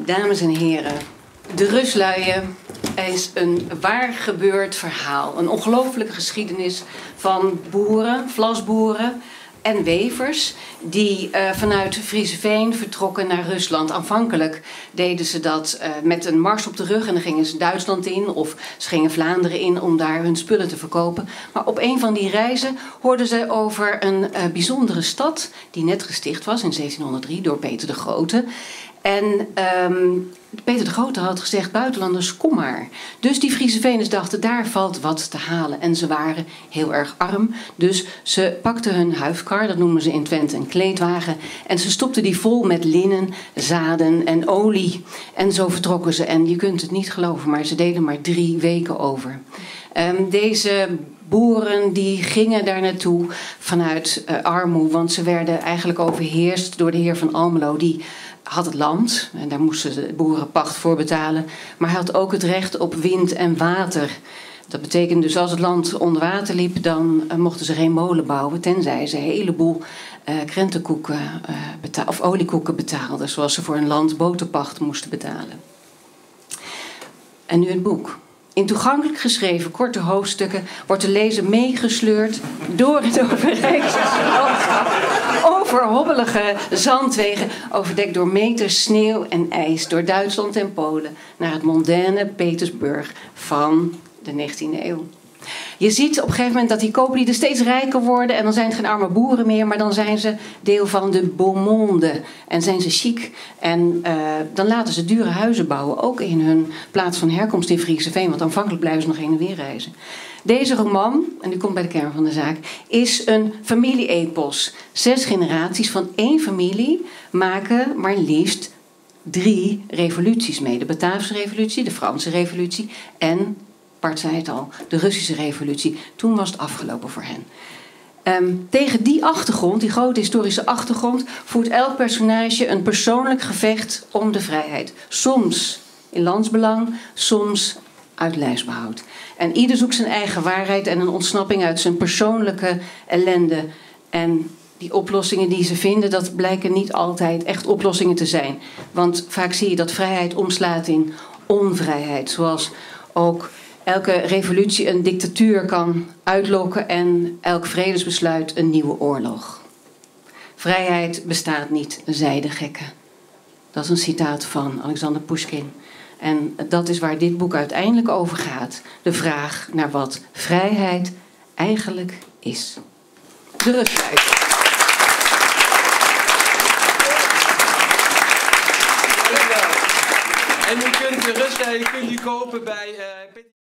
Dames en heren, De Rusluien is een waar gebeurd verhaal. Een ongelofelijke geschiedenis van boeren, vlasboeren en wevers die vanuit Frieseveen vertrokken naar Rusland. Aanvankelijk deden ze dat met een mars op de rug en dan gingen ze Duitsland in of ze gingen Vlaanderen in om daar hun spullen te verkopen. Maar op een van die reizen hoorden ze over een bijzondere stad die net gesticht was in 1703 door Peter de Grote. En Peter de Grote had gezegd, buitenlanders, kom maar. Dus die Frieseveners dachten, daar valt wat te halen. En ze waren heel erg arm. Dus ze pakten hun huifkar, dat noemen ze in Twente een kleedwagen. En ze stopten die vol met linnen, zaden en olie. En zo vertrokken ze. En je kunt het niet geloven, maar ze deden maar 3 weken over. Deze boeren die gingen daar naartoe vanuit armoede. Want ze werden eigenlijk overheerst door de heer van Almelo. Die had het land en daar moesten de boeren pacht voor betalen. Maar hij had ook het recht op wind en water. Dat betekent dus als het land onder water liep, dan mochten ze geen molen bouwen, tenzij ze een heleboel krentenkoeken of oliekoeken betaalden, zoals ze voor een land boterpacht moesten betalen. En nu het boek. In toegankelijk geschreven korte hoofdstukken wordt de lezer meegesleurd door het overrijkse landschap, over hobbelige zandwegen, overdekt door meters sneeuw en ijs, door Duitsland en Polen, naar het mondaine Petersburg van de 19e eeuw. Je ziet op een gegeven moment dat die kooplieden steeds rijker worden en dan zijn het geen arme boeren meer, maar dan zijn ze deel van de beau monde en zijn ze chic. En dan laten ze dure huizen bouwen, ook in hun plaats van herkomst in Frieseveen, want aanvankelijk blijven ze nog heen en weer reizen. Deze roman, en die komt bij de kern van de zaak, is een familie-epos. 6 generaties van 1 familie maken maar liefst 3 revoluties mee. De Bataafse revolutie, de Franse revolutie en, Bart zei het al, de Russische revolutie. Toen was het afgelopen voor hen. Tegen die achtergrond, die grote historische achtergrond, voert elk personage een persoonlijk gevecht om de vrijheid. Soms in landsbelang, soms uit lijfsbehoud. En ieder zoekt zijn eigen waarheid en een ontsnapping uit zijn persoonlijke ellende. En die oplossingen die ze vinden, dat blijken niet altijd echt oplossingen te zijn. Want vaak zie je dat vrijheid omslaat in onvrijheid. Zoals ook elke revolutie een dictatuur kan uitlokken en elk vredesbesluit een nieuwe oorlog. Vrijheid bestaat niet, zeiden gekken. Dat is een citaat van Alexander Pushkin. En dat is waar dit boek uiteindelijk over gaat. De vraag naar wat vrijheid eigenlijk is. De Rusluien. En u kunt de Rusluien kopen bij